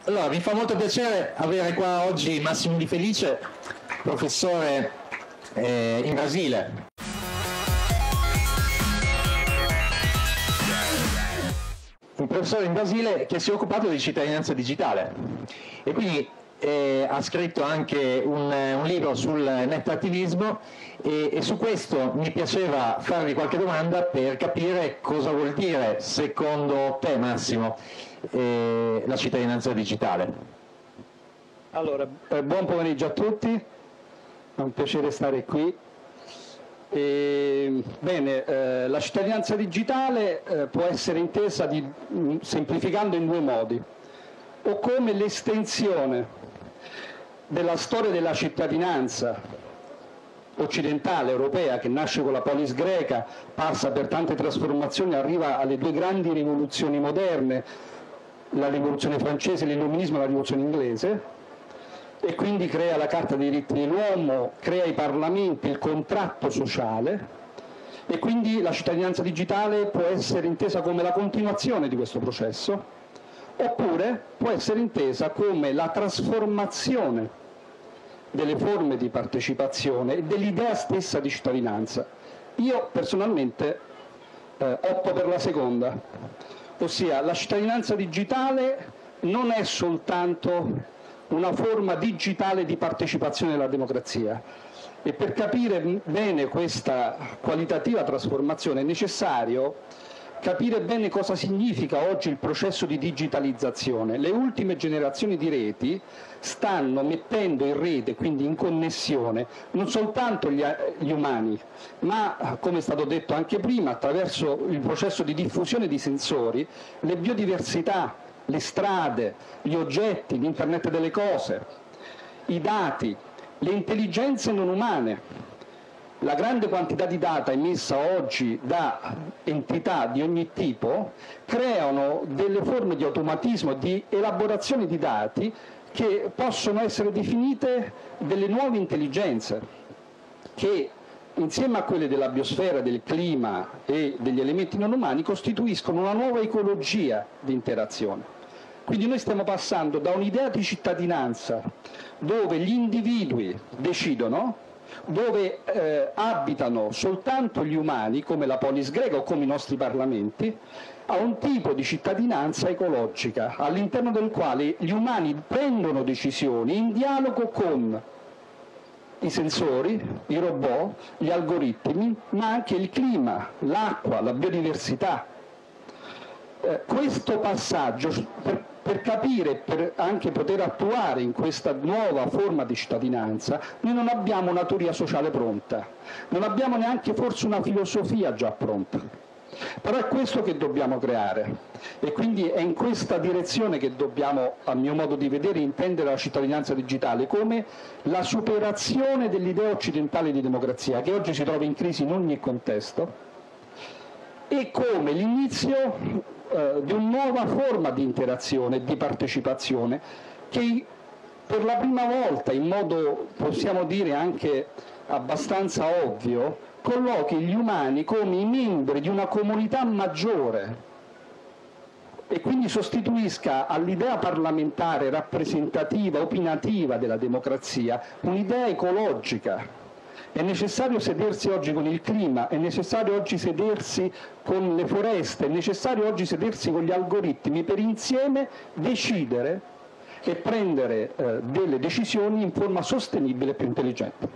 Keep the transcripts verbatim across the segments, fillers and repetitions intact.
Allora, mi fa molto piacere avere qua oggi Massimo Di Felice, professore eh, in Brasile. Un professore in Brasile che si è occupato di cittadinanza digitale e quindi eh, ha scritto anche un, un libro sul nettattivismo e, e su questo mi piaceva fargli qualche domanda per capire cosa vuol dire, secondo te Massimo, eh, la cittadinanza digitale. Allora, eh, buon pomeriggio a tutti, è un piacere stare qui. E, bene, eh, la cittadinanza digitale eh, può essere intesa di, mh, semplificando in due modi, o come l'estensione della storia della cittadinanza occidentale, europea, che nasce con la polis greca, passa per tante trasformazioni, arriva alle due grandi rivoluzioni moderne, la rivoluzione francese, l'illuminismo e la rivoluzione inglese, e quindi crea la Carta dei diritti dell'uomo, crea i parlamenti, il contratto sociale, e quindi la cittadinanza digitale può essere intesa come la continuazione di questo processo, oppure può essere intesa come la trasformazione delle forme di partecipazione e dell'idea stessa di cittadinanza. Io personalmente eh, opto per la seconda, ossia la cittadinanza digitale non è soltanto una forma digitale di partecipazione alla democrazia, e per capire bene questa qualitativa trasformazione è necessario capire bene cosa significa oggi il processo di digitalizzazione. Le ultime generazioni di reti stanno mettendo in rete, quindi in connessione, non soltanto gli, gli umani, ma, come è stato detto anche prima, attraverso il processo di diffusione di sensori, le biodiversità, le strade, gli oggetti, l'internet delle cose, i dati, le intelligenze non umane. La grande quantità di data emessa oggi da entità di ogni tipo creano delle forme di automatismo, di elaborazione di dati che possono essere definite delle nuove intelligenze, che insieme a quelle della biosfera, del clima e degli elementi non umani costituiscono una nuova ecologia di interazione. Quindi noi stiamo passando da un'idea di cittadinanza dove gli individui decidono, dove eh, abitano soltanto gli umani, come la polis greca o come i nostri parlamenti, a un tipo di cittadinanza ecologica, all'interno del quale gli umani prendono decisioni in dialogo con i sensori, i robot, gli algoritmi, ma anche il clima, l'acqua, la biodiversità. Eh, questo passaggio, per, per capire e per anche poter attuare in questa nuova forma di cittadinanza, noi non abbiamo una teoria sociale pronta, non abbiamo neanche forse una filosofia già pronta, però è questo che dobbiamo creare, e quindi è in questa direzione che dobbiamo, a mio modo di vedere, intendere la cittadinanza digitale come la superazione dell'idea occidentale di democrazia, che oggi si trova in crisi in ogni contesto, e come l'inizio eh, di una nuova forma di interazione e di partecipazione che per la prima volta, in modo possiamo dire anche abbastanza ovvio, collochi gli umani come i membri di una comunità maggiore e quindi sostituisca all'idea parlamentare rappresentativa, opinativa della democrazia un'idea ecologica. È necessario sedersi oggi con il clima, è necessario oggi sedersi con le foreste, è necessario oggi sedersi con gli algoritmi per insieme decidere e prendere eh, delle decisioni in forma sostenibile e più intelligente.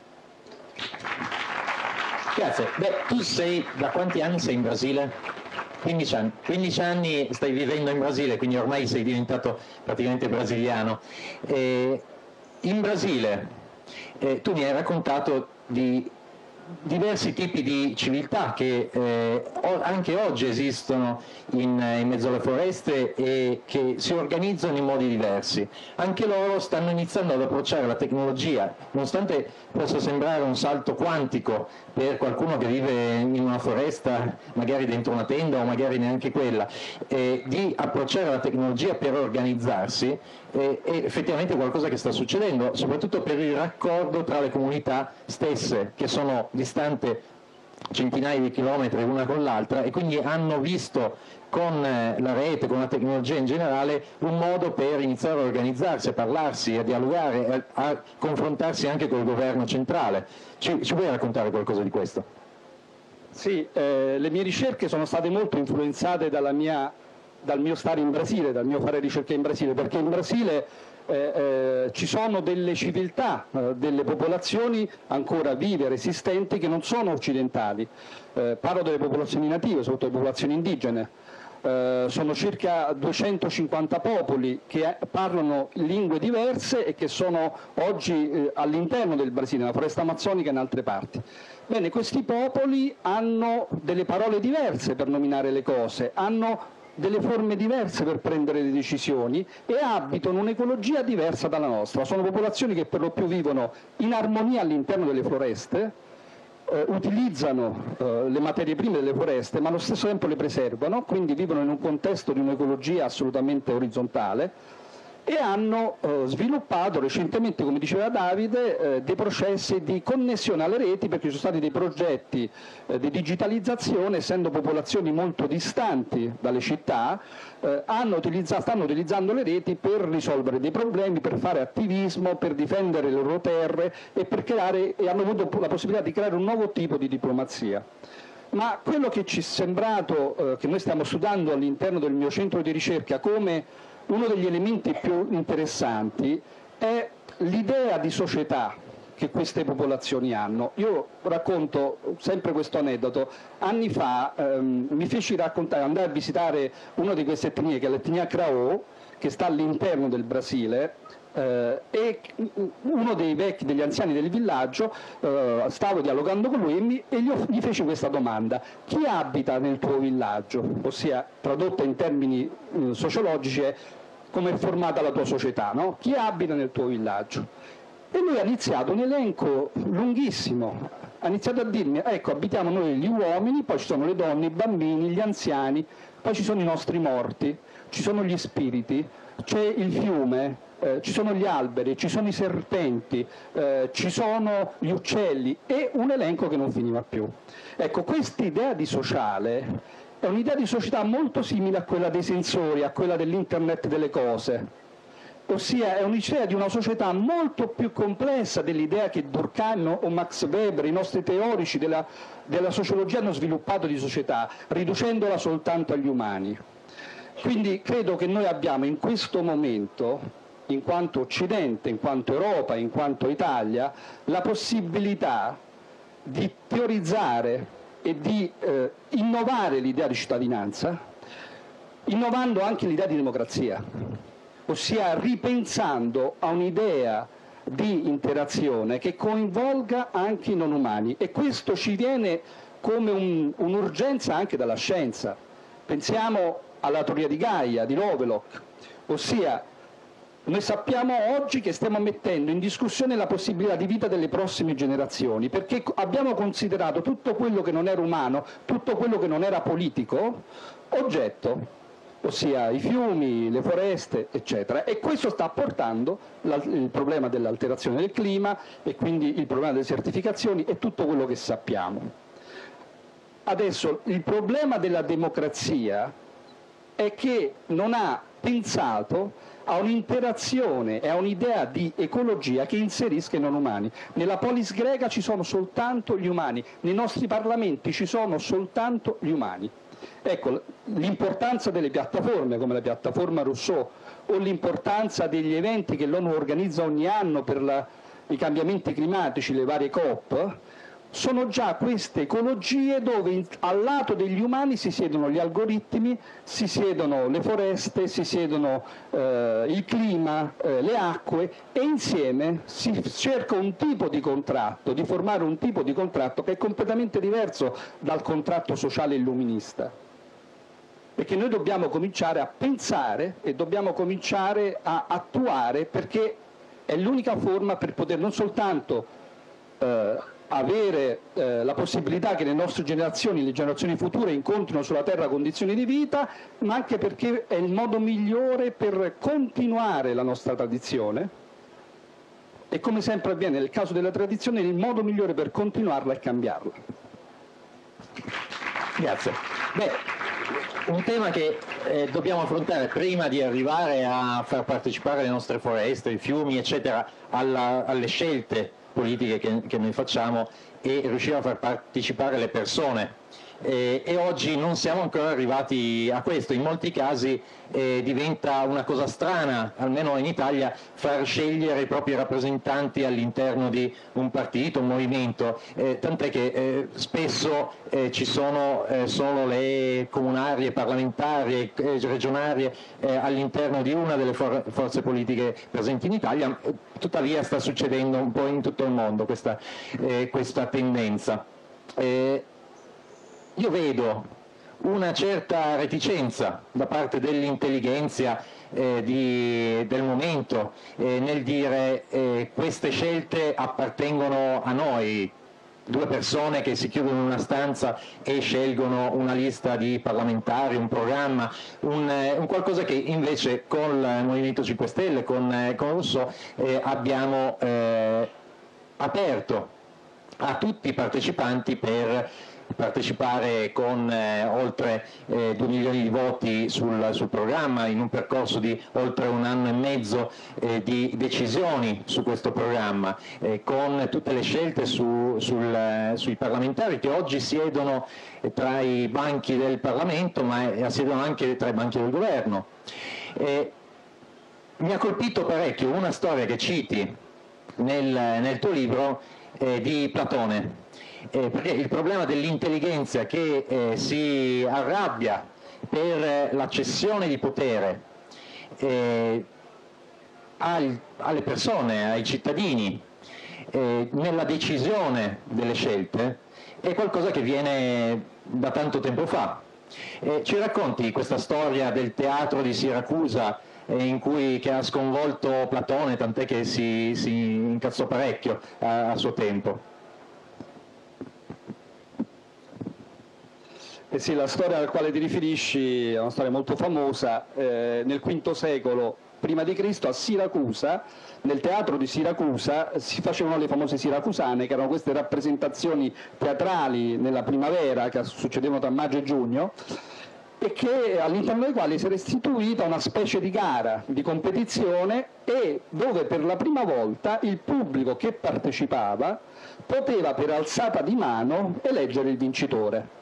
Grazie. Beh, tu sei, da quanti anni sei in Brasile? quindici anni. quindici anni stai vivendo in Brasile, quindi ormai sei diventato praticamente brasiliano. E in Brasile eh, tu mi hai raccontato di diversi tipi di civiltà che eh, anche oggi esistono in, in mezzo alle foreste e che si organizzano in modi diversi. Anche loro stanno iniziando ad approcciare la tecnologia, nonostante possa sembrare un salto quantico per qualcuno che vive in una foresta, magari dentro una tenda o magari neanche quella, eh, di approcciare la tecnologia per organizzarsi. Eh, è effettivamente qualcosa che sta succedendo, soprattutto per il raccordo tra le comunità stesse, che sono distante centinaia di chilometri l'una con l'altra, e quindi hanno visto con la rete, con la tecnologia in generale, un modo per iniziare a organizzarsi, a parlarsi, a dialogare, a, a confrontarsi anche col governo centrale. Ci, ci vuoi raccontare qualcosa di questo? Sì, eh, le mie ricerche sono state molto influenzate dalla mia, dal mio stare in Brasile, dal mio fare ricerche in Brasile, perché in Brasile eh, eh, ci sono delle civiltà, eh, delle popolazioni ancora vive, resistenti, che non sono occidentali. Eh, parlo delle popolazioni native, soprattutto le popolazioni indigene. Uh, sono circa duecentocinquanta popoli che parlano lingue diverse e che sono oggi eh, all'interno del Brasile, nella foresta amazzonica e in altre parti. Bene, questi popoli hanno delle parole diverse per nominare le cose, hanno delle forme diverse per prendere le decisioni e abitano un'ecologia diversa dalla nostra. Sono popolazioni che per lo più vivono in armonia all'interno delle foreste, Uh, utilizzano uh, le materie prime delle foreste, ma allo stesso tempo le preservano, quindi vivono in un contesto di un'ecologia assolutamente orizzontale, e hanno uh, sviluppato recentemente, come diceva Davide, uh, dei processi di connessione alle reti, perché ci sono stati dei progetti uh, di digitalizzazione, essendo popolazioni molto distanti dalle città, uh, hanno utilizzato, stanno utilizzando le reti per risolvere dei problemi, per fare attivismo, per difendere le loro terre e per creare, e hanno avuto la possibilità di creare un nuovo tipo di diplomazia. Ma quello che ci è sembrato, uh, che noi stiamo studiando all'interno del mio centro di ricerca come uno degli elementi più interessanti, è l'idea di società che queste popolazioni hanno. Io racconto sempre questo aneddoto. Anni fa ehm, mi feci raccontare, andai a visitare una di queste etnie, che è l'etnia Krao, che sta all'interno del Brasile, eh, e uno dei vecchi, degli anziani del villaggio, eh, stavo dialogando con lui e, mi, e gli, gli feci questa domanda: chi abita nel tuo villaggio? Ossia, tradotta in termini eh, sociologici, è come è formata la tua società, no? Chi abita nel tuo villaggio? E lui ha iniziato un elenco lunghissimo, ha iniziato a dirmi: ecco, abitiamo noi gli uomini, poi ci sono le donne, i bambini, gli anziani, poi ci sono i nostri morti, ci sono gli spiriti, c'è il fiume, eh, ci sono gli alberi, ci sono i serpenti, eh, ci sono gli uccelli, e un elenco che non finiva più. Ecco, quest'idea di sociale è un'idea di società molto simile a quella dei sensori, a quella dell'internet delle cose, ossia è un'idea di una società molto più complessa dell'idea che Durkheim o Max Weber, i nostri teorici della, della sociologia, hanno sviluppato di società, riducendola soltanto agli umani. Quindi credo che noi abbiamo in questo momento, in quanto Occidente, in quanto Europa, in quanto Italia, la possibilità di teorizzare e di eh, innovare l'idea di cittadinanza, innovando anche l'idea di democrazia, ossia ripensando a un'idea di interazione che coinvolga anche i non umani, e questo ci viene come un, un'urgenza anche dalla scienza. Pensiamo alla teoria di Gaia, di Lovelock, ossia noi sappiamo oggi che stiamo mettendo in discussione la possibilità di vita delle prossime generazioni, perché abbiamo considerato tutto quello che non era umano, tutto quello che non era politico, oggetto, ossia i fiumi, le foreste, eccetera. E questo sta portando il problema dell'alterazione del clima e quindi il problema delle desertificazioni e tutto quello che sappiamo. Adesso, il problema della democrazia è che non ha pensato a un'interazione e a un'idea di ecologia che inserisca i non umani. Nella polis greca ci sono soltanto gli umani, nei nostri parlamenti ci sono soltanto gli umani. Ecco, l'importanza delle piattaforme come la piattaforma Rousseau, o l'importanza degli eventi che l'ONU organizza ogni anno per la, i cambiamenti climatici, le varie COP, sono già queste ecologie dove in, al lato degli umani si siedono gli algoritmi, si siedono le foreste, si siedono eh, il clima, eh, le acque, e insieme si cerca un tipo di contratto, di formare un tipo di contratto che è completamente diverso dal contratto sociale illuminista. E che noi dobbiamo cominciare a pensare e dobbiamo cominciare a attuare, perché è l'unica forma per poter non soltanto eh, avere eh, la possibilità che le nostre generazioni, le generazioni future, incontrino sulla Terra condizioni di vita, ma anche perché è il modo migliore per continuare la nostra tradizione, e come sempre avviene nel caso della tradizione, è il modo migliore per continuarla e cambiarla. Grazie. Beh, un tema che eh, dobbiamo affrontare prima di arrivare a far partecipare le nostre foreste, i fiumi, eccetera, alla, alle scelte politiche che, che noi facciamo e riuscire a far partecipare le persone. E, e oggi non siamo ancora arrivati a questo. In molti casi eh, diventa una cosa strana, almeno in Italia, far scegliere i propri rappresentanti all'interno di un partito, un movimento, eh, tant'è che eh, spesso eh, ci sono eh, solo le comunarie, parlamentari, eh, regionarie eh, all'interno di una delle for forze politiche presenti in Italia. Tuttavia sta succedendo un po' in tutto il mondo questa, eh, questa tendenza. Eh, Io vedo una certa reticenza da parte dell'intelligenza eh, del momento eh, nel dire eh, queste scelte appartengono a noi, due persone che si chiudono in una stanza e scelgono una lista di parlamentari, un programma, un, eh, un qualcosa che invece con il Movimento cinque Stelle, con, eh, con Rousseau eh, abbiamo eh, aperto a tutti i partecipanti per partecipare con eh, oltre eh, due milioni di voti sul, sul programma, in un percorso di oltre un anno e mezzo eh, di decisioni su questo programma, eh, con tutte le scelte su, sul, eh, sui parlamentari che oggi siedono eh, tra i banchi del Parlamento, ma eh, siedono anche tra i banchi del governo. Eh, mi ha colpito parecchio una storia che citi nel, nel tuo libro eh, di Platone. Eh, perché il problema dell'intelligenza che eh, si arrabbia per eh, la cessione di potere eh, al, alle persone, ai cittadini, eh, nella decisione delle scelte, è qualcosa che viene da tanto tempo fa. Eh, ci racconti questa storia del teatro di Siracusa eh, in cui, che ha sconvolto Platone, tant'è che si, si incazzò parecchio a, a suo tempo? Eh sì, la storia alla quale ti riferisci è una storia molto famosa. Eh, nel quinto secolo prima di Cristo a Siracusa, nel teatro di Siracusa, si facevano le famose siracusane, che erano queste rappresentazioni teatrali nella primavera, che succedevano tra maggio e giugno, e che all'interno delle quali si era istituita una specie di gara, di competizione, e dove per la prima volta il pubblico che partecipava poteva per alzata di mano eleggere il vincitore.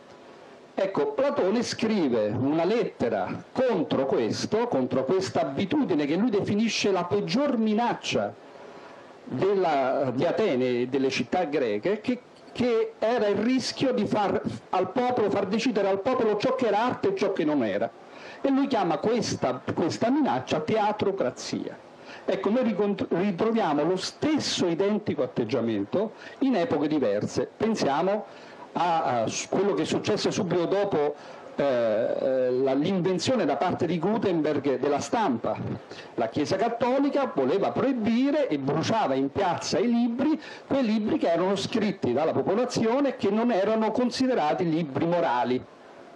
Ecco, Platone scrive una lettera contro questo, contro questa abitudine che lui definisce la peggior minaccia della, di Atene e delle città greche, che, che era il rischio di far al popolo, far decidere al popolo ciò che era arte e ciò che non era. E lui chiama questa, questa minaccia teatrocrazia. Ecco, noi ritroviamo lo stesso identico atteggiamento in epoche diverse. Pensiamo a quello che successe subito dopo eh, l'invenzione da parte di Gutenberg della stampa. La Chiesa Cattolica voleva proibire e bruciava in piazza i libri, quei libri che erano scritti dalla popolazione e che non erano considerati libri morali.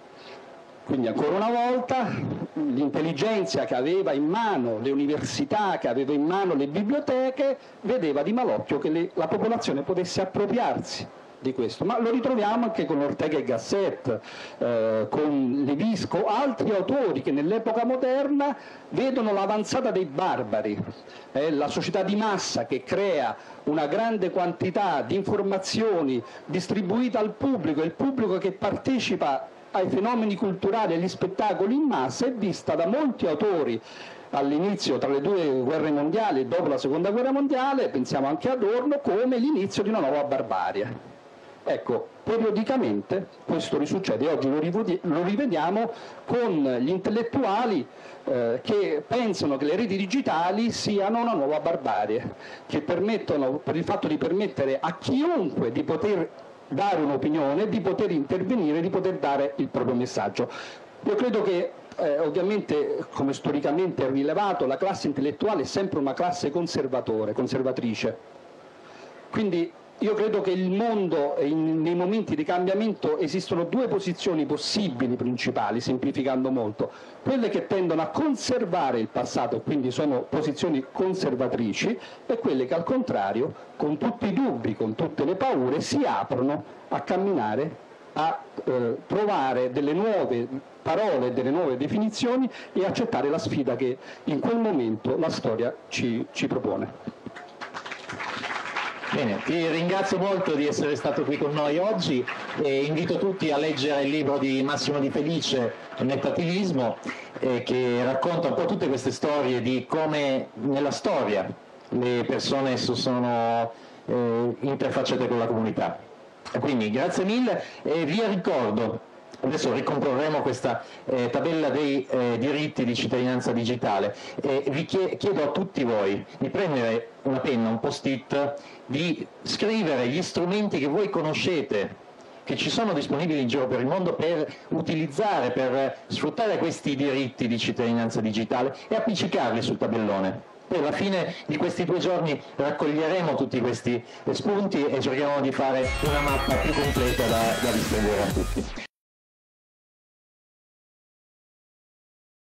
Quindi ancora una volta l'intelligenza che aveva in mano le università, che aveva in mano le biblioteche, vedeva di malocchio che le, la popolazione potesse appropriarsi di questo, ma lo ritroviamo anche con Ortega e Gasset, eh, con Levisco, altri autori che nell'epoca moderna vedono l'avanzata dei barbari, eh, la società di massa che crea una grande quantità di informazioni distribuite al pubblico, e il pubblico che partecipa ai fenomeni culturali e agli spettacoli in massa è vista da molti autori all'inizio, tra le due guerre mondiali e dopo la seconda guerra mondiale, pensiamo anche ad Adorno, come l'inizio di una nuova barbarie. Ecco, periodicamente questo risuccede, oggi lo rivediamo con gli intellettuali eh, che pensano che le reti digitali siano una nuova barbarie, che permettono, per il fatto di permettere a chiunque di poter dare un'opinione, di poter intervenire, di poter dare il proprio messaggio. Io credo che eh, ovviamente, come storicamente è rilevato, la classe intellettuale è sempre una classe conservatore, conservatrice. Quindi io credo che il mondo, in, nei momenti di cambiamento, esistono due posizioni possibili principali, semplificando molto: quelle che tendono a conservare il passato, quindi sono posizioni conservatrici, e quelle che al contrario, con tutti i dubbi, con tutte le paure, si aprono a camminare a eh, trovare delle nuove parole, delle nuove definizioni e accettare la sfida che in quel momento la storia ci, ci propone. Bene, ti ringrazio molto di essere stato qui con noi oggi e invito tutti a leggere il libro di Massimo Di Felice, Nettativismo, eh, che racconta un po' tutte queste storie di come nella storia le persone sono eh, interfacciate con la comunità. Quindi grazie mille e vi ricordo, adesso ricomporremo questa eh, tabella dei eh, diritti di cittadinanza digitale e vi chiedo a tutti voi di prendere una penna, un post-it, di scrivere gli strumenti che voi conoscete, che ci sono disponibili in giro per il mondo per utilizzare, per sfruttare questi diritti di cittadinanza digitale e appiccicarli sul tabellone. Poi alla fine di questi due giorni raccoglieremo tutti questi spunti e cercheremo di fare una mappa più completa da, da distribuire a tutti.